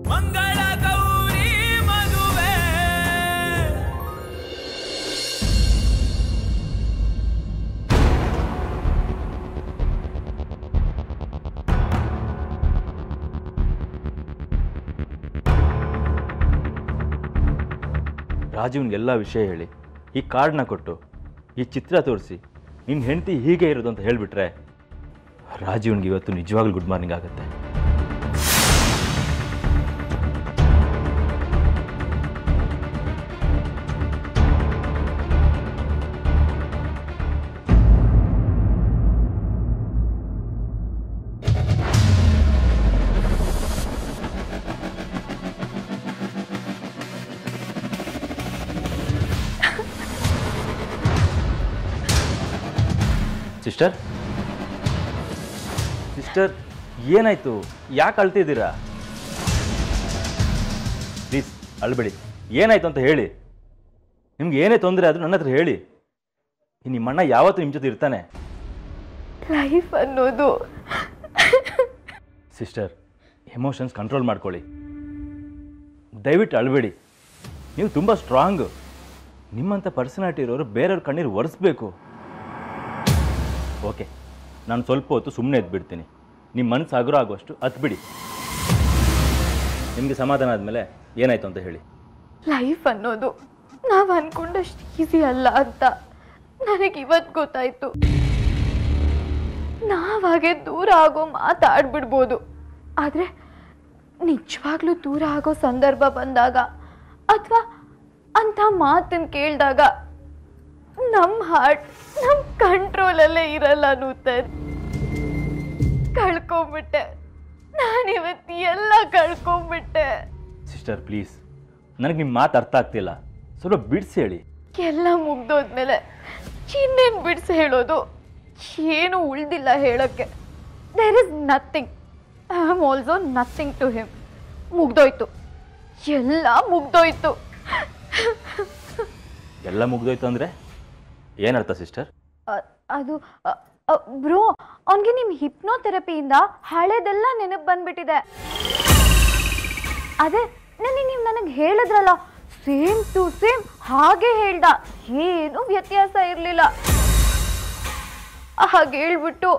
ಮಂಗಳ ಗೌರಿ ಮದುವೆ. ರಾಜೀವ್ನಿಗೆಲ್ಲ ವಿಷಯ ಹೇಳಿ, ಈ ಕಾರ್ಡ್ನ ಕೊಟ್ಟು, ಈ ಚಿತ್ರ ತೋರಿಸಿ, ನಿನ್ನ ಹೆಂಡತಿ ಹೀಗೆ ಇರೋದು ಅಂತ ಹೇಳಿಬಿಟ್ರೆ ರಾಜೀವ್ನಿಗೆ ಇವತ್ತು ನಿಜವಾಗ್ಲೂ ಗುಡ್ ಮಾರ್ನಿಂಗ್ ಆಗುತ್ತೆ. ಸಿಸ್ಟರ್, ಸಿಸ್ಟರ್ ಏನಾಯ್ತು? ಯಾಕೆ ಅಳ್ತಿದ್ದೀರಾ? ಪ್ಲೀಸ್ ಅಳ್ಬೇಡಿ. ಏನಾಯ್ತು ಅಂತ ಹೇಳಿ. ನಿಮ್ಗೆ ಏನೇ ತೊಂದರೆ ಆದರೂ ನನ್ನ ಹತ್ರ ಹೇಳಿ. ನಿಮ್ಮಣ್ಣ ಯಾವತ್ತೂ ನಿಮ್ಮ ಜೊತೆ ಇರ್ತಾನೆ. ಲೈಫ್ ಅನ್ನೋದು. ಸಿಸ್ಟರ್, ಎಮೋಷನ್ಸ್ ಕಂಟ್ರೋಲ್ ಮಾಡ್ಕೊಳ್ಳಿ. ದಯವಿಟ್ಟು ಅಳ್ಬೇಡಿ. ನೀವು ತುಂಬ ಸ್ಟ್ರಾಂಗ್. ನಿಮ್ಮಂಥ ಪರ್ಸನಾಲಿಟಿ ಇರೋರು ಬೇರೆಯವ್ರ ಕಣ್ಣೀರು ಒರೆಸ್ಬೇಕು. ಓಕೆ, ನಾನು ಸ್ವಲ್ಪ ಹೊತ್ತು ಸುಮ್ಮನೆ ಎದ್ಬಿಡ್ತೀನಿ. ನಿಮ್ಮ ಮನಸ್ಸು ಹಗುರ ಆಗುವಷ್ಟು ಹತ್ಬಿಡಿ. ನಿಮಗೆ ಸಮಾಧಾನ ಆದಮೇಲೆ ಏನಾಯ್ತು ಅಂತ ಹೇಳಿ. ಲೈಫ್ ಅನ್ನೋದು ನಾವು ಅನ್ಕೊಂಡಷ್ಟು ಈಸಿ ಅಲ್ಲ ಅಂತ ನನಗೆ ಇವತ್ತು ಗೊತ್ತಾಯ್ತು. ನಾವಾಗೆ ದೂರ ಆಗೋ ಮಾತಾಡ್ಬಿಡ್ಬೋದು, ಆದರೆ ನಿಜವಾಗ್ಲೂ ದೂರ ಆಗೋ ಸಂದರ್ಭ ಬಂದಾಗ ಅಥವಾ ಅಂಥ ಮಾತನ್ನು ಕೇಳಿದಾಗ ನಮ್ಮ ಹಾರ್ಟ್ ನಮ್ಮ ಕಂಟ್ರೋಲಲ್ಲೇ ಇರಲ್ಲ ನೂತನ್. ಕಳ್ಕೊಂಬಿಟ್ಟೆ ನಾನಿವತ್ತು, ಎಲ್ಲ ಕಳ್ಕೊಂಬಿಟ್ಟೆ. ಸಿಸ್ಟರ್ ಪ್ಲೀಸ್, ನನಗೆ ನಿಮ್ಮ ಮಾತು ಅರ್ಥ ಆಗ್ತಿಲ್ಲ. ಸ್ವಲ್ಪ ಬಿಡಿಸಿ ಹೇಳಿ. ಎಲ್ಲ ಮುಗ್ದೋದ್ಮೇಲೆ ಇನ್ನೇನು ಬಿಡಿಸಿ ಹೇಳೋದು? ಏನು ಉಳ್ದಿಲ್ಲ ಹೇಳೋಕ್ಕೆ. There is nothing. I am also nothing to him. ಮುಗ್ದೋಯ್ತು, ಎಲ್ಲ ಮುಗ್ದೋಯ್ತು. ಎಲ್ಲ ಮುಗ್ದೋಯ್ತು ಅಂದರೆ ಏನರ್ಥ ಸಿಸ್ಟರ್? ಅದು ಬ್ರೋ, ಅವನಿಗೆ ನಿಮ್ಮ ಹಿಪ್ನೋಥೆರಪಿಯಿಂದ ಹಳೇದೆಲ್ಲ ನೆನಪು ಬಂದ್ಬಿಟ್ಟಿದೆ. ಅದೇ ನೀವು ನನಗೆ ಹೇಳಿದ್ರಲ್ಲ, ಸೇಮ್ ಟು ಸೇಮ್ ಹಾಗೆ ಹೇಳ್ದ. ಏನು ವ್ಯತ್ಯಾಸ ಇರಲಿಲ್ಲ. ಹಾಗೆ ಹೇಳ್ಬಿಟ್ಟು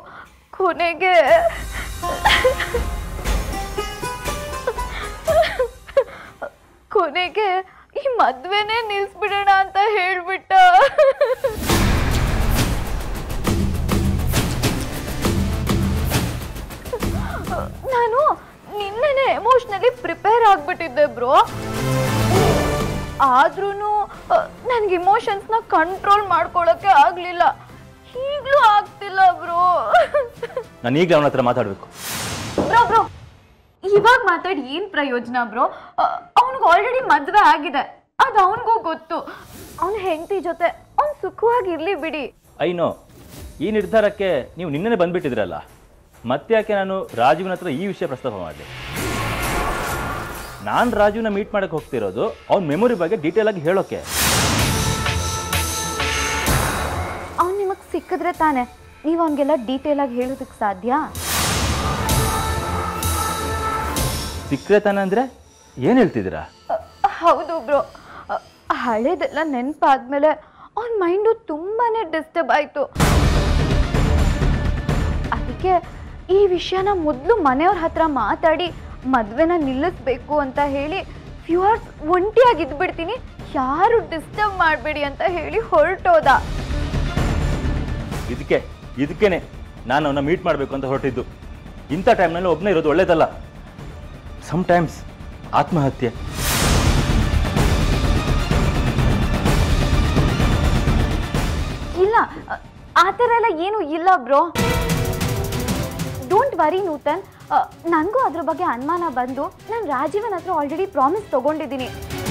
ಕೊನೆಗೆ ಈ ಮದ್ವೆನೇ ನಿಲ್ಸ್ಬಿಡೋಣ ಅಂತ ಹೇಳ್ಬಿಟ್ಟ. ನಾನು ನಿನ್ನೆನೆ ಎಮೋಷನಲಿ ಪ್ರಿಪೇರ್ ಆಗ್ಬಿಟ್ಟಿದ್ದೆ ಬ್ರೋ. ಆದ್ರೂ ನನಗೆ ಇಮೋಷನ್ಸ್ನ ಕಂಟ್ರೋಲ್ ಮಾಡ್ಕೊಳ್ಳೋಕೆ ಆಗ್ಲಿಲ್ಲ. ಈಗಲೂ ಆಗ್ತಿಲ್ಲ ಬ್ರೋ. ನಾನು ಈಗಲೇ ಅವನ ಹತ್ರ ಮಾತಾಡಬೇಕು. ಬ್ರೋ ಇವಾಗ ಮಾತಾಡಿ ಏನು ಪ್ರಯೋಜನ ಬ್ರೋ? ಅವನಿಗೆ ಆಲ್ರೆಡಿ ಮದುವೆ ಆಗಿದೆ, ಅದು ಅವನಿಗೂ ಗೊತ್ತು. ಅವನ ಹೆಂಡತಿ ಜೊತೆ ಅವ್ನು ಸುಖವಾಗಿರ್ಲಿ ಬಿಡಿ. ಐನೋ, ಈ ನಿರ್ಧಾರಕ್ಕೆ ನೀವು ನಿನ್ನೆ ಬಂದ್ಬಿಟ್ಟಿದ್ರಲ್ಲ, ಮತ್ತೆ ಯಾಕೆ ನಾನು ರಾಜೀವ್ನ ಹತ್ರ ಈ ವಿಷಯ ಪ್ರಸ್ತಾಪ ಮಾಡಿದೆ? ನಾನು ರಾಜೀವ್ನ ಮೀಟ್ ಮಾಡಕ್ಕೆ ಹೋಗ್ತಿರೋದು ಅವ್ನ ಮೆಮೊರಿ ಬಗ್ಗೆ ಡೀಟೇಲ್ ಆಗಿ ಹೇಳೋಕೆ. ಅವ್ನು ನಿಮಗೆ ಸಿಕ್ಕಿದ್ರೆ ತಾನೆ ನೀವು ಅವನಿಗೆಲ್ಲ ಡೀಟೇಲ್ ಆಗಿ ಹೇಳೋದಕ್ಕೆ ಸಾಧ್ಯ. ಸಿಕ್ಕರೆ ತಾನೆ ಅಂದರೆ ಏನು ಹೇಳ್ತಿದ್ದೀರಾ? ಹೌದು ಬ್ರೋ, ಹಳೇದೆಲ್ಲ ನೆನಪಾದ್ಮೇಲೆ ಅವನ ಮೈಂಡು ತುಂಬಾ ಡಿಸ್ಟರ್ಬ್ ಆಯಿತು. ಅದಕ್ಕೆ ಈ ವಿಷಯನ ಮೊದಲು ಮನೆಯವ್ರ ಹತ್ರ ಮಾತಾಡಿ ಮದುವೆನ ನಿಲ್ಲಿಸ್ಬೇಕು ಅಂತ ಹೇಳಿ ಫ್ಯೂ ಅವರ್ಸ್ ಒಂಟಿಯಾಗಿದ್ಬಿಡ್ತೀನಿ, ಯಾರು ಡಿಸ್ಟರ್ಬ್ ಮಾಡಬೇಡಿ ಅಂತ ಹೇಳಿ ಹೊರಟೋದ. ಇದಕ್ಕೇನೆ ನಾನು ಅವನ್ನ ಮೀಟ್ ಮಾಡಬೇಕು ಅಂತ ಹೊರಟಿದ್ದು. ಇಂಥ ಟೈಮ್ನಲ್ಲಿ ಒಬ್ಬನೇ ಇರೋದು ಒಳ್ಳೇದಲ್ಲ. ಸಮ್ಟೈಮ್ಸ್ ಆತ್ಮಹತ್ಯೆ. ಇಲ್ಲ, ಆ ಥರ ಎಲ್ಲ ಏನೂ ಇಲ್ಲ ಬ್ರೋ. ಡೋಂಟ್ ವರಿ ನೂತನ್, ನನಗೂ ಅದ್ರ ಬಗ್ಗೆ ಅನುಮಾನ ಬಂದು ನಾನು ರಾಜೀವನ್ ಹತ್ರ ಆಲ್ರೆಡಿ ಪ್ರಾಮಿಸ್ ತೊಗೊಂಡಿದ್ದೀನಿ.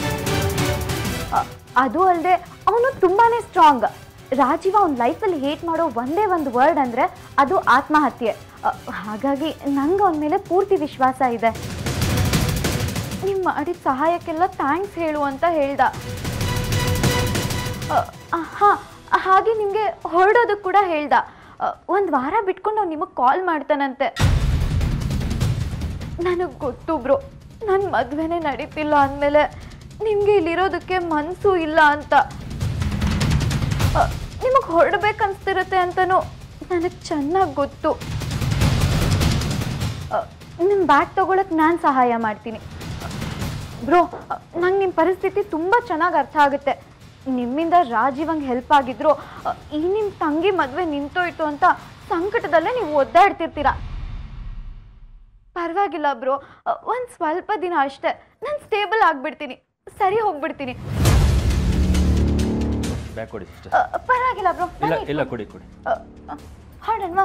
ಅದು ಅಲ್ಲದೆ ಅವನು ತುಂಬಾ ಸ್ಟ್ರಾಂಗ್. ರಾಜೀವ ಅವನ ಲೈಫಲ್ಲಿ ಹೇಟ್ ಮಾಡೋ ಒಂದೇ ಒಂದು ವರ್ಡ್ ಅಂದರೆ ಅದು ಆತ್ಮಹತ್ಯೆ. ಹಾಗಾಗಿ ನಂಗೆ ಅವನ ಮೇಲೆ ಪೂರ್ತಿ ವಿಶ್ವಾಸ ಇದೆ. ನೀವು ಮಾಡಿದ ಸಹಾಯಕ್ಕೆಲ್ಲ ಥ್ಯಾಂಕ್ಸ್ ಹೇಳು ಅಂತ ಹೇಳ್ದ. ಹಾಂ, ಹಾಗೆ ನಿಮಗೆ ಹೊರಡೋದಕ್ಕೆ ಕೂಡ ಹೇಳ್ದ. ಒಂದು ವಾರ ಬಿಟ್ಕೊಂಡು ಅವ್ನು ನಿಮಗೆ ಕಾಲ್ ಮಾಡ್ತಾನಂತೆ. ನನಗೆ ಗೊತ್ತು ಬ್ರೋ, ನನ್ನ ಮದುವೆನೇ ನಡೀತಿಲ್ಲ ಅಂದಮೇಲೆ ನಿಮಗೆ ಇಲ್ಲಿರೋದಕ್ಕೆ ಮನಸ್ಸು ಇಲ್ಲ ಅಂತ, ನಿಮಗೆ ಹೊರಡ್ಬೇಕನ್ಸ್ತಿರುತ್ತೆ ಅಂತನೂ ನನಗೆ ಚೆನ್ನಾಗಿ ಗೊತ್ತು. ನಿಮ್ಮ ಬ್ಯಾಗ್ ತೊಗೊಳಕ್ಕೆ ನಾನು ಸಹಾಯ ಮಾಡ್ತೀನಿ ಬ್ರೋ. ನಂಗೆ ನಿಮ್ಮ ಪರಿಸ್ಥಿತಿ ತುಂಬ ಚೆನ್ನಾಗಿ ಅರ್ಥ ಆಗುತ್ತೆ. ನಿಮ್ಮಿಂದ ರಾಜೀವಂಗೆ ಹೆಲ್ಪ್ ಆಗಿದ್ರು ಈ ನಿಮ್ಮ ತಂಗಿ ಮದುವೆ ನಿಂತೋಯ್ತು ಅಂತ ಸಂಕಟದಲ್ಲೇ ನೀವು ಒದ್ದಾಡ್ತಿರ್ತೀರ. ಪರವಾಗಿಲ್ಲ ಬ್ರೋ, ಒಂದು ಸ್ವಲ್ಪ ದಿನ ಅಷ್ಟೇ, ನಾನು ಸ್ಟೇಬಲ್ ಆಗಿಬಿಡ್ತೀನಿ, ಸರಿ ಹೋಗ್ಬಿಡ್ತೀನಿ. ಬ್ಯಾಗ್ ಕೊಡಿ. ಪರವಾಗಿಲ್ಲ ಬ್ರೋ. ಇಲ್ಲ ಕೊಡಿ ಹಾಡಲ್ವಾ?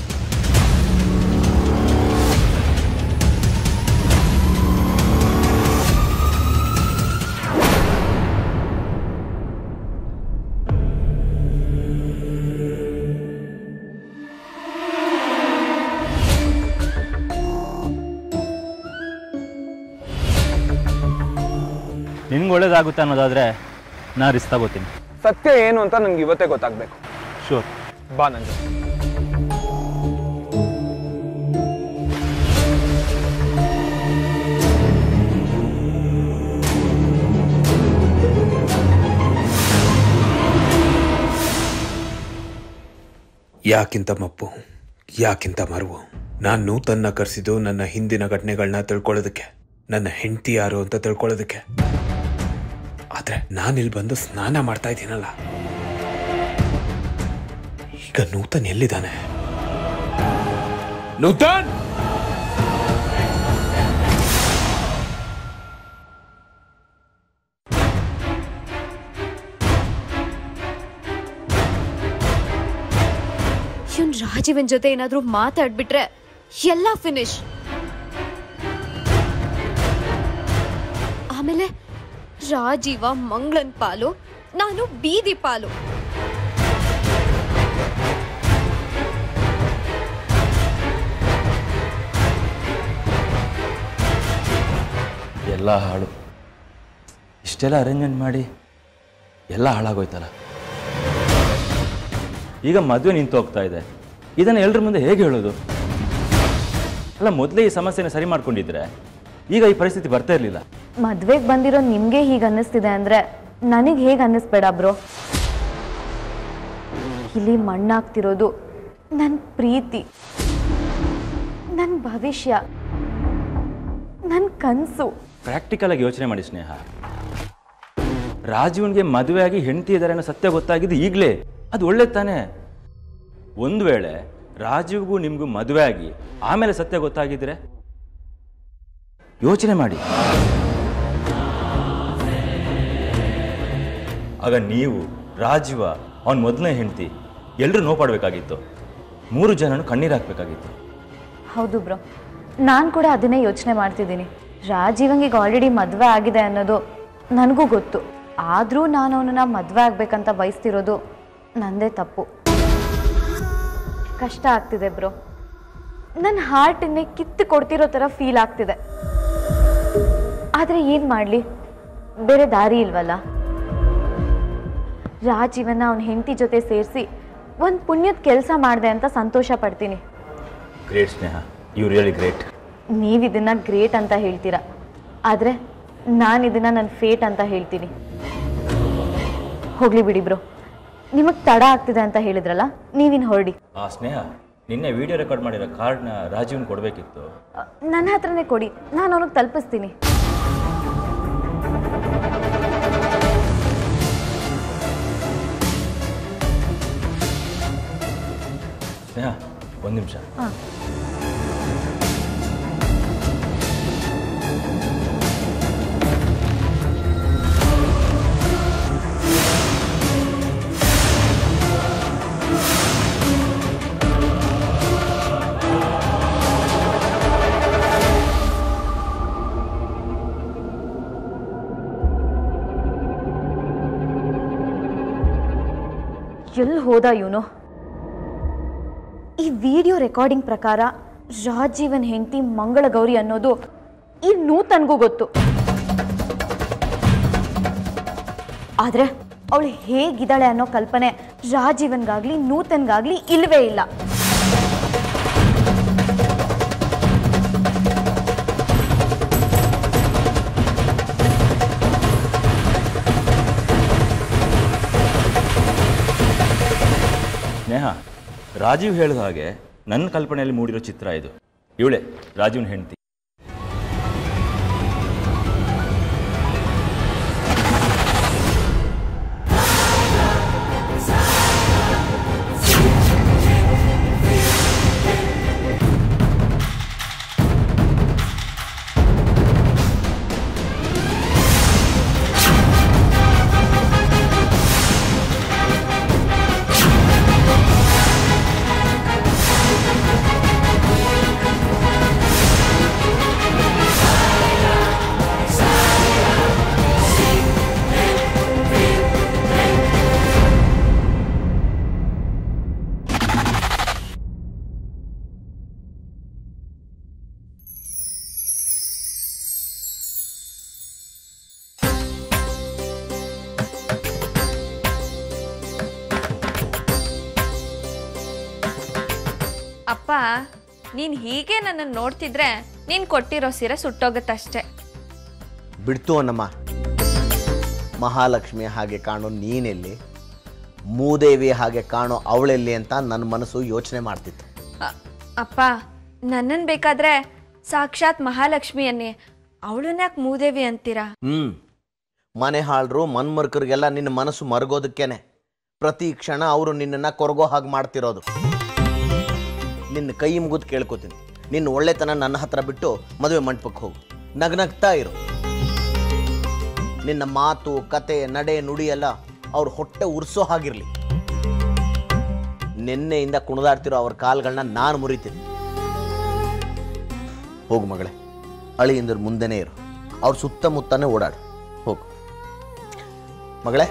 ನಿನ್ಗೆ ಒಳ್ಳೇದಾಗುತ್ತೆ ಅನ್ನೋದಾದರೆ ನಾನು ರಿಸ್ಕ್ ತಗೋತೀನಿ. ಸತ್ಯ ಏನು ಅಂತ ನನಗೆ ಇವತ್ತೇ ಗೊತ್ತಾಗಬೇಕು. ಶೂರ್, ಬಾ ನಂಗೆ. ಯಾಕಿಂತ ಮಪ್ಪು, ಯಾಕಿಂತ ಮರುವು? ನಾನು ನೂತನ್ನ ಕರೆಸಿದ್ದು ನನ್ನ ಹಿಂದಿನ ಘಟನೆಗಳನ್ನ ತಿಳ್ಕೊಳ್ಳೋದಕ್ಕೆ, ನನ್ನ ಹೆಂಡತಿ ಯಾರು ಅಂತ ತಿಳ್ಕೊಳ್ಳೋದಕ್ಕೆ. ಆದ್ರೆ ನಾನಿಲ್ಲಿ ಬಂದು ಸ್ನಾನ ಮಾಡ್ತಾ ಇದ್ದೀನಲ್ಲ, ಈಗ ನೂತನ್ ಎಲ್ಲಿದ್ದಾನೆ? ನೂತನ್! ಇವನ್ ರಾಜೀವನ್ ಜೊತೆ ಏನಾದ್ರೂ ಮಾತಾಡ್ಬಿಟ್ರೆ ಎಲ್ಲ ಫಿನಿಶ್. ಆಮೇಲೆ ರಾಜೀವ ಮಂಗಳನ್ ಪಾಲು, ನಾನು ಬೀದಿ ಪಾಲು. ಎಲ್ಲ ಹಾಳು. ಇಷ್ಟೆಲ್ಲ ಅರೇಂಜ್ಮೆಂಟ್ ಮಾಡಿ ಎಲ್ಲ ಹಾಳಾಗೋಯ್ತಲ್ಲ. ಈಗ ಮದುವೆ ನಿಂತು ಹೋಗ್ತಾ ಇದೆ, ಇದನ್ನು ಎಲ್ಲರ ಮುಂದೆ ಹೇಗೆ ಹೇಳೋದು? ಅಲ್ಲ, ಮೊದಲೇ ಈ ಸಮಸ್ಯೆನ ಸರಿ ಮಾಡ್ಕೊಂಡಿದ್ರೆ ಈಗ ಈ ಪರಿಸ್ಥಿತಿ ಬರ್ತಾ ಇರಲಿಲ್ಲ. ಮದುವೆಗೆ ಬಂದಿರೋ ನಿಮಗೆ ಹೀಗೆ ಅನ್ನಿಸ್ತಿದೆ ಅಂದರೆ ನನಗೆ ಹೇಗೆ ಅನ್ನಿಸ್ಬೇಡ ಬ್ರೋ. ಇಲ್ಲಿ ಮಣ್ಣಾಗ್ತಿರೋದು ನನ್ನ ಪ್ರೀತಿ, ನನ್ನ ಭವಿಷ್ಯ, ನನ್ನ ಕನಸು. ಪ್ರಾಕ್ಟಿಕಲ್ ಆಗಿ ಯೋಚನೆ ಮಾಡಿ ಸ್ನೇಹ. ರಾಜೀವನ್ಗೆ ಮದುವೆ ಆಗಿ ಹೆಂಡತಿ ಇದ್ದಾರೆ ಅನ್ನೋ ಸತ್ಯ ಗೊತ್ತಾಗಿದ್ದು ಈಗಲೇ, ಅದು ಒಳ್ಳೆ ತಾನೇ. ಒಂದು ವೇಳೆ ರಾಜೀವ್ಗೂ ನಿಮಗೂ ಮದುವೆ ಆಗಿ ಆಮೇಲೆ ಸತ್ಯ ಗೊತ್ತಾಗಿದ್ರೆ ಯೋಚನೆ ಮಾಡಿ. ಆಗ ನೀವು, ರಾಜೀವ, ಅವನ ಮೊದಲನೇ ಹೆಂಡತಿ ಎಲ್ಲರೂ ನೋಪಾಡಬೇಕಾಗಿತ್ತು, 3 ಜನನು ಕಣ್ಣೀರು ಹಾಕಬೇಕಾಗಿತ್ತು. ಹೌದು ಬ್ರೋ, ನಾನು ಕೂಡ ಅದನ್ನೇ ಯೋಚನೆ ಮಾಡ್ತಿದ್ದೀನಿ. ರಾಜೀವಂಗಿಗೆ ಆಲ್ರೆಡಿ ಮದುವೆ ಆಗಿದೆ ಅನ್ನೋದು ನನಗೂ ಗೊತ್ತು. ಆದರೂ ನಾನು ಅವನನ್ನ ಮದುವೆ ಆಗಬೇಕಂತ ಬಯಸ್ತಿರೋದು ನಂದೇ ತಪ್ಪು. ಕಷ್ಟ ಆಗ್ತಿದೆ ಬ್ರೋ. ನನ್ನ ಹಾರ್ಟನ್ನೇ ಕಿತ್ತು ಕೊಡ್ತಿರೋ ಥರ ಫೀಲ್ ಆಗ್ತಿದೆ. ಆದರೆ ಏನು ಮಾಡಲಿ, ಬೇರೆ ದಾರಿ ಇಲ್ವಲ್ಲ. ರಾಜೀವನ್ನ ಅವನ ಹೆಂಡತಿ ಜೊತೆ ಸೇರಿಸಿ ಒಂದು ಪುಣ್ಯದ ಕೆಲಸ ಮಾಡಿದೆ ಅಂತ ಸಂತೋಷ ಪಡ್ತೀನಿ. Great Sneha, you really great. ನೀವು ಇದನ್ನು ಗ್ರೇಟ್ ಅಂತ ಹೇಳ್ತೀರಾ, ಆದರೆ ನಾನು ಇದನ್ನು ನನ್ನ ಫೇಟ್ ಅಂತ ಹೇಳ್ತೀನಿ. ಹೋಗ್ಲಿ ಬಿಡಿ ಬ್ರೋ, ನಿಮಗೆ ತಡ ಆಗ್ತಿದೆ ಅಂತ ಹೇಳಿದ್ರಲ್ಲ, ನೀವಿನ್ನು ಹೊರಡಿ. ಸ್ನೇಹ, ನಿನ್ನೆ ವಿಡಿಯೋ ರೆಕಾರ್ಡ್ ಮಾಡಿರೋ ಕಾರ್ಡ್ನ ರಾಜೀವನ್ ಕೊಡಬೇಕಿತ್ತು. ನನ್ನ ಹತ್ರನೇ ಕೊಡಿ, ನಾನು ಅವನಿಗೆ ತಲುಪಿಸ್ತೀನಿ. ಸ್ನೇಹ, 1 ನಿಮಿಷ. ಹಾಂ. ಎಲ್ಲಿ ಹೋದ ಇವನು? ಈ ವಿಡಿಯೋ ರೆಕಾರ್ಡಿಂಗ್ ಪ್ರಕಾರ ರಾಜೀವನ್ ಹೆಂಡತಿ ಮಂಗಳಗೌರಿ ಅನ್ನೋದು ಈ ನೂತನ್ಗೂ ಗೊತ್ತು. ಆದರೆ ಅವಳು ಹೇಗಿದ್ದಾಳೆ ಅನ್ನೋ ಕಲ್ಪನೆ ರಾಜೀವನ್ಗಾಗ್ಲಿ ನೂತನ್ಗಾಗ್ಲಿ ಇಲ್ಲವೇ ಇಲ್ಲ. ಸ್ನೇಹ, ರಾಜೀವ್ ಹೇಳಿದ ಹಾಗೆ ನನ್ನ ಕಲ್ಪನೆಯಲ್ಲಿ ಮೂಡಿರೋ ಚಿತ್ರ ಇದು. ಇವಳೆ ರಾಜೀವ್ನ ಹೆಂಡತಿ. ಅಪ್ಪ, ನೀನ್ ಹೀಗೆ ನನ್ನನ್ನು ನೋಡ್ತಿದ್ರೆ ನೀನ್ ಕೊಟ್ಟಿರೋ ಸೀರೆ ಸುಟ್ಟೋಗತ್ತಷ್ಟೆ. ಬಿಡ್ತು ಅನ್ನಮ್ಮ. ಮಹಾಲಕ್ಷ್ಮಿ ಹಾಗೆ ಕಾಣೋ ನೀನೆಲ್ಲಿ, ಮೂದೇವಿ ಹಾಗೆ ಕಾಣೋ ಅವಳೆಲ್ಲಿ ಅಂತ ನನ್ನ ಮನಸ್ಸು ಯೋಚನೆ ಮಾಡ್ತಿತ್ತು. ಅಪ್ಪ, ನನ್ನನ್ ಬೇಕಾದ್ರೆ ಸಾಕ್ಷಾತ್ ಮಹಾಲಕ್ಷ್ಮಿಯನ್ನೇ, ಅವಳನ್ನ ಯಾಕೆ ಮೂದೇವಿ ಅಂತೀರಾ? ಮನೆ ಹಾಳರು ಮನ್ಮರ್ಕರಿಗೆಲ್ಲ ನಿನ್ನ ಮನಸ್ಸು ಮರಗೋದಕ್ಕೇನೆ ಪ್ರತಿ ಕ್ಷಣ ಅವರು ನಿನ್ನನ್ನು ಕೊರಗೋ ಹಾಗೆ ಮಾಡ್ತಿರೋದು. ನಿನ್ನ ಕೈ ಮುಗಿದು ಕೇಳ್ಕೊತೀನಿ, ನಿನ್ನ ಒಳ್ಳೆತನ ನನ್ನ ಹತ್ರ ಬಿಟ್ಟು ಮದುವೆ ಮಂಟಪಕ್ಕೆ ಹೋಗು, ನಗ್ನಗ್ತಾ ಇರು. ನಿನ್ನ ಮಾತು, ಕತೆ, ನಡೆ, ನುಡಿ ಎಲ್ಲ ಅವ್ರ ಹೊಟ್ಟೆ ಉರ್ಸೋ ಹಾಗಿರ್ಲಿ. ನಿನ್ನೆಯಿಂದ ಕುಣಿದಾಡ್ತಿರೋ ಅವ್ರ ಕಾಲ್ಗಳನ್ನ ನಾನು ಮುರಿತೀನಿ. ಹೋಗು ಮಗಳೇ, ಅಳಿಯಿಂದ್ರ ಮುಂದೆನೇ ಇರು, ಅವ್ರ ಸುತ್ತಮುತ್ತನೇ ಓಡಾಡು. ಹೋಗು ಮಗಳೇ,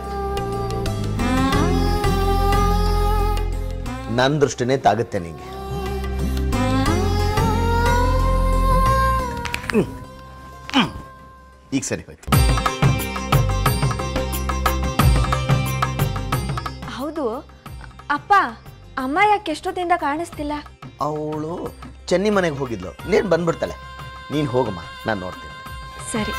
ನನ್ನ ದೃಷ್ಟಿನೇ ತಾಗುತ್ತೆ ನಿಂಗೆ. ಈಗ ಸರಿ ಹೋಯ್ತು. ಹೌದು ಅಪ್ಪ, ಅಮ್ಮ ಯಾಕೆ ಎಷ್ಟೊತ್ತಿಂದ ಕಾಣಿಸ್ತಿಲ್ಲ? ಅವಳು ಚೆನ್ನಿ ಮನೆಗೆ ಹೋಗಿದ್ಲು, ನೀನು ಬಂದ್ಬಿಡ್ತಾಳೆ. ನೀನು ಹೋಗಮ್ಮ, ನಾನು ನೋಡ್ತೀನಿ. ಸರಿ.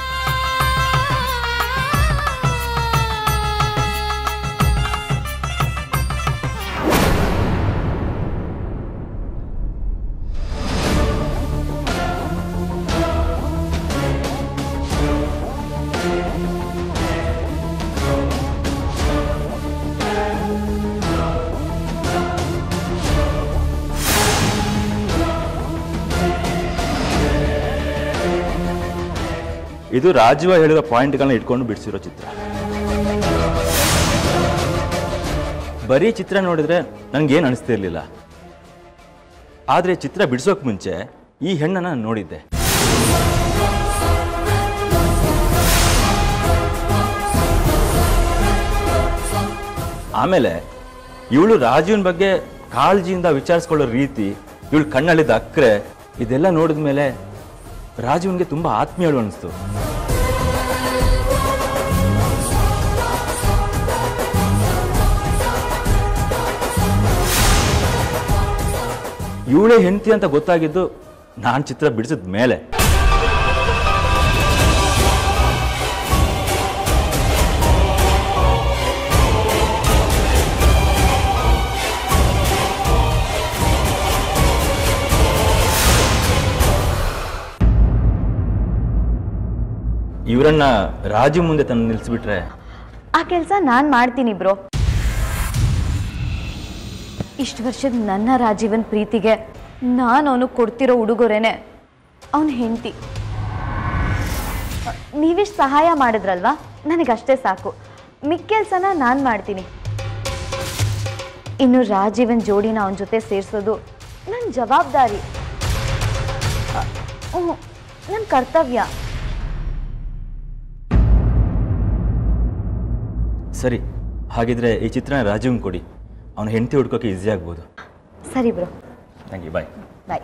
ಇದು ರಾಜೀವ ಹೇಳಿದ ಪಾಯಿಂಟ್ಗಳನ್ನ ಇಟ್ಕೊಂಡು ಬಿಡಿಸಿರೋ ಚಿತ್ರ. ಬರೀ ಚಿತ್ರ ನೋಡಿದ್ರೆ ನನಗೇನು ಅನಿಸ್ತಿರ್ಲಿಲ್ಲ. ಆದರೆ ಚಿತ್ರ ಬಿಡಿಸೋಕೆ ಮುಂಚೆ ಈ ಹೆಣ್ಣನ್ನು ನಾನು ನೋಡಿದ್ದೆ. ಆಮೇಲೆ ಇವಳು ರಾಜೀವನ ಬಗ್ಗೆ ಕಾಳಜಿಯಿಂದ ವಿಚಾರಿಸ್ಕೊಳ್ಳೋ ರೀತಿ, ಇವಳು ಕಣ್ಣಲ್ಲಿದ್ದ ಅಕ್ರೆ, ಇದೆಲ್ಲ ನೋಡಿದ ಮೇಲೆ ರಾಜೀವನ್ಗೆ ತುಂಬ ಆತ್ಮೀಯಳು ಅನಿಸ್ತು. ಇವಳೇ ಹೆಂಡತಿ ಅಂತ ಗೊತ್ತಾಗಿದ್ದು ನಾನು ಚಿತ್ರ ಬಿಡಿಸಿದ ಮೇಲೆ. ಇವರನ್ನ ರಾಜು ಮುಂದೆ ತಂದು ನಿಲ್ಲಿಸ್ಬಿಟ್ರೆ ಆ ಕೆಲಸ ನಾನು ಮಾಡ್ತೀನಿ ಬ್ರೋ. ಇಷ್ಟು ವರ್ಷದ ನನ್ನ ರಾಜೀವನ್ ಪ್ರೀತಿಗೆ ನಾನು ಅವನು ಕೊಡ್ತಿರೋ ಉಡುಗೊರೆನೆ ಅವನ ಹೆಂಡತಿ. ನೀವಿಷ್ಟು ಸಹಾಯ ಮಾಡಿದ್ರಲ್ವಾ, ನನಗಷ್ಟೇ ಸಾಕು. ಮಿಕ್ಕ ಕೆಲಸನ ನಾನು ಮಾಡ್ತೀನಿ. ಇನ್ನು ರಾಜೀವನ್ ಜೋಡಿನ ಅವನ ಜೊತೆ ಸೇರಿಸೋದು ನನ್ನ ಜವಾಬ್ದಾರಿ, ನನ್ನ ಕರ್ತವ್ಯ. ಸರಿ, ಹಾಗಿದ್ರೆ ಈ ಚಿತ್ರನ ರಾಜೀವ್ಗೆ ಕೊಡಿ, ಅವನ ಹೆಂಡತಿ ಹುಡ್ಕೋಕೆ ಈಸಿ ಆಗ್ಬೋದು. ಸರಿ bro. Thank you. Bye bye.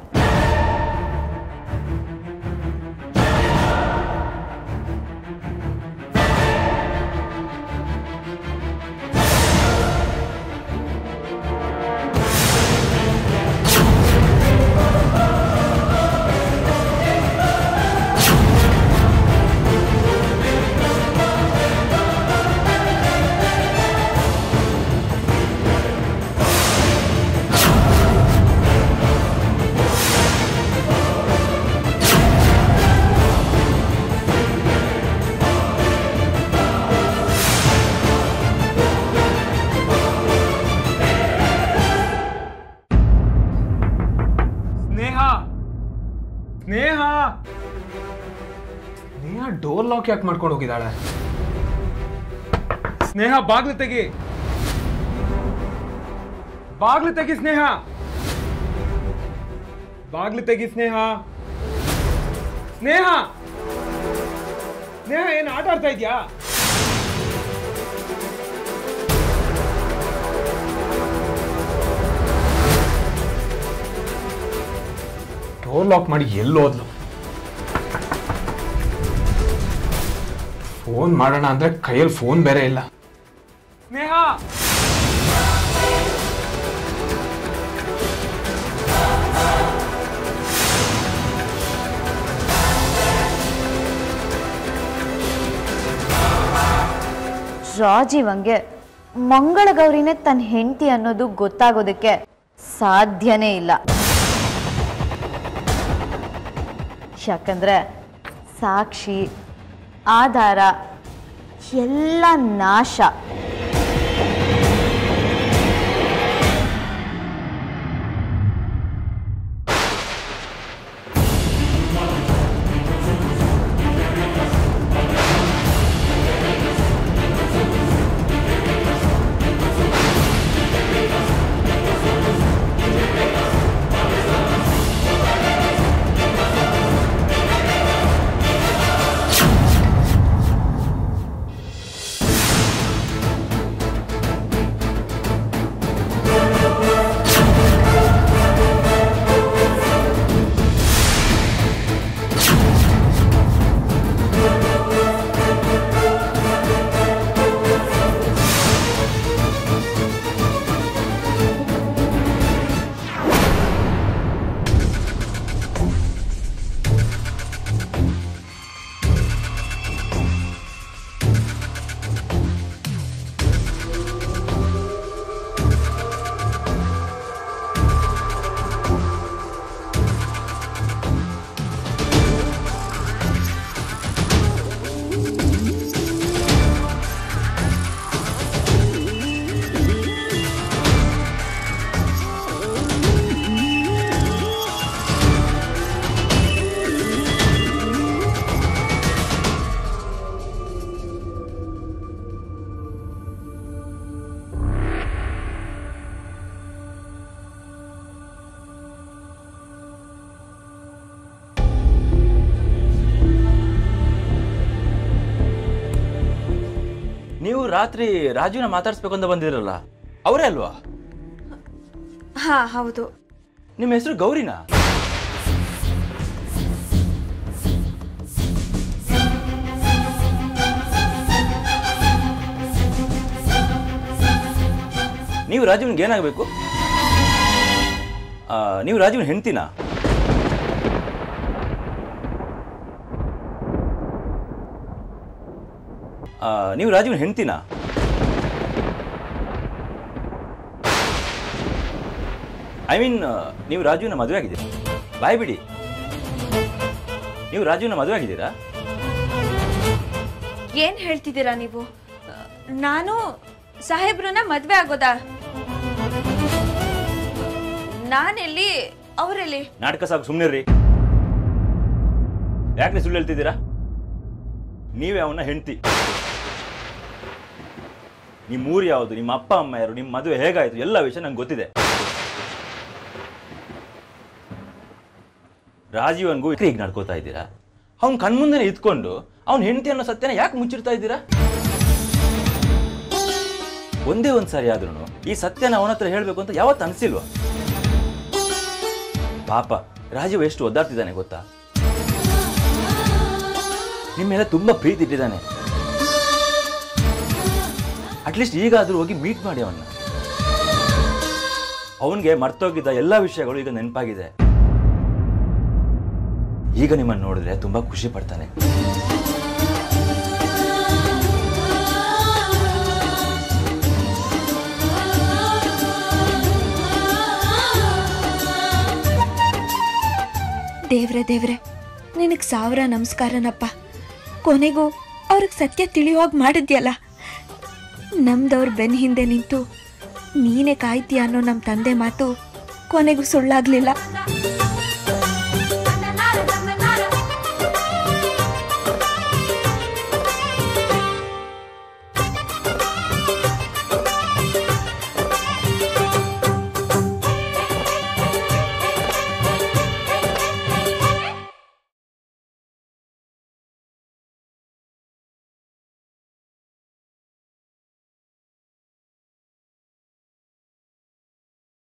Sneha door lock ಯಾಕೆ ಮಾಡ್ಕೊಂಡು ಹೋಗಿದ್ದಾಳೆ? ಸ್ನೇಹ ಬಾಗ್ಲು ತೆಗಿ, ಬಾಗ್ಲು ತೆಗಿ ಸ್ನೇಹ, ಬಾಗ್ಲು ತೆಗಿ ಸ್ನೇಹ. ಸ್ನೇಹ ಸ್ನೇಹ ಏನು ಆಟ ಆಡ್ತಾ ಇದ್ಯಾ? ಡೋರ್ ಲಾಕ್ ಮಾಡಿ ಎಲ್ಲೋದ್ಲು? ಫೋನ್ ಮಾಡೋಣ ಅಂದ್ರೆ ಕೈಯಲ್ಲಿ ಫೋನ್ ಬೇರೆ ಇಲ್ಲ. ಸ್ನೇಹ ರಾಜೀವಂಗೆ ಮಂಗಳಗೌರಿನೇ ತನ್ನ ಹೆಂಡತಿ ಅನ್ನೋದು ಗೊತ್ತಾಗೋದಕ್ಕೆ ಸಾಧ್ಯನೇ ಇಲ್ಲ. ಯಾಕಂದ್ರೆ ಸಾಕ್ಷಿ ಆಧಾರ ಎಲ್ಲ ನಾಶ. ನೀವು ರಾತ್ರಿ ರಾಜುನ ಮಾತಾಡಿಸ್ಬೇಕು ಅಂತ ಬಂದಿರಲ್ಲ, ಅವರೇ ಅಲ್ವಾ? ಹಾ ಹೌದು. ನಿಮ್ಮ ಹೆಸರು ಗೌರಿನಾ? ನೀವು ರಾಜುವಿಗೆ ಏನಾಗಬೇಕು? ನೀವು ರಾಜುವಿನ ಹೆಂಡ್ತಿನಾ? ನೀವು ರಾಜುವಿನ ಹೆಂಡ್ತಿನಾ? ಐ ಮೀನ್ ನೀವು ರಾಜುವಿನ ಮದುವೆ ಆಗಿದ್ದೀರಾ? ಬಾಯ್ ಬಿಡಿ, ನೀವು ರಾಜುವಿನ ಮದುವೆ ಆಗಿದ್ದೀರಾ? ಏನ್ ಹೇಳ್ತಿದ್ದೀರಾ ನೀವು? ನಾನು ಸಾಹೇಬ್ರನ್ನ ಮದ್ವೆ ಆಗೋದಾ? ನಾನೆಲ್ಲಿ, ಅವರೆಲ್ಲಿ? ನಾಟಕ ಸಾಕು, ಸುಮ್ಮನಿರ್ರಿ. ಯಾಕೆ ಸುಳ್ಳು ಹೇಳ್ತಿದ್ದೀರಾ? ನೀವೇ ಅವನ ಹೆಂಡ್ತಿ. ನಿಮ್ಮ ಊರು ಯಾವುದು, ನಿಮ್ಮ ಅಪ್ಪ ಅಮ್ಮ ಯಾರು, ನಿಮ್ಮ ಮದುವೆ ಹೇಗಾಯ್ತು, ಎಲ್ಲ ವಿಷಯ ನಂಗೆ ಗೊತ್ತಿದೆ. ರಾಜೀವನ್ಗೂ ಈಗ ನಡ್ಕೋತಾ ಇದ್ದೀರಾ? ಅವ್ನ ಕಣ್ಮುಂದೆ ಇದ್ಕೊಂಡು ಅವ್ನ ಹೆಂಡತಿ ಅನ್ನೋ ಸತ್ಯನ ಯಾಕೆ ಮುಚ್ಚಿಡ್ತಾ ಇದ್ದೀರಾ? ಒಂದೇ ಒಂದ್ಸಾರಿ ಆದ್ರೂ ಈ ಸತ್ಯನ ಅವನ ಹತ್ರ ಹೇಳ್ಬೇಕು ಅಂತ ಯಾವತ್ತು ಅನ್ಸಿಲ್ವಾ? ಪಾಪ ರಾಜೀವ್ ಎಷ್ಟು ಒದ್ದಾಡ್ತಿದ್ದಾನೆ ಗೊತ್ತಾ? ನಿಮ್ಮೆಲ್ಲ ತುಂಬಾ ಪ್ರೀತಿ ಇಟ್ಟಿದ್ದಾನೆ. ಅಟ್ಲೀಸ್ಟ್ ಈಗಾದ್ರೂ ಹೋಗಿ ಮೀಟ್ ಮಾಡಿ ಅವನ್ನ. ಅವನಿಗೆ ಮರ್ತೋಗಿದ್ದ ಎಲ್ಲ ವಿಷಯಗಳು ಈಗ ನೆನಪಾಗಿದೆ. ಈಗ ನಿಮ್ಮನ್ನು ನೋಡಿದ್ರೆ ತುಂಬಾ ಖುಷಿ ಪಡ್ತಾನೆ. ದೇವ್ರೆ ದೇವ್ರೆ, ನಿನಗೆ 1000 ನಮಸ್ಕಾರನಪ್ಪ. ಕೊನೆಗೂ ಅವ್ರಿಗೆ ಸತ್ಯ ತಿಳಿಯುವಾಗ ಮಾಡಿದ್ಯಲ್ಲ. ನಮ್ದವ್ರ ಬೆನ್ನ ಹಿಂದೆ ನಿಂತು ನೀನೇ ಕಾಯ್ತೀಯ ಅನ್ನೋ ನಮ್ಮ ತಂದೆ ಮಾತು ಕೊನೆಗೂ ಸುಳ್ಳಾಗ್ಲಿಲ್ಲ.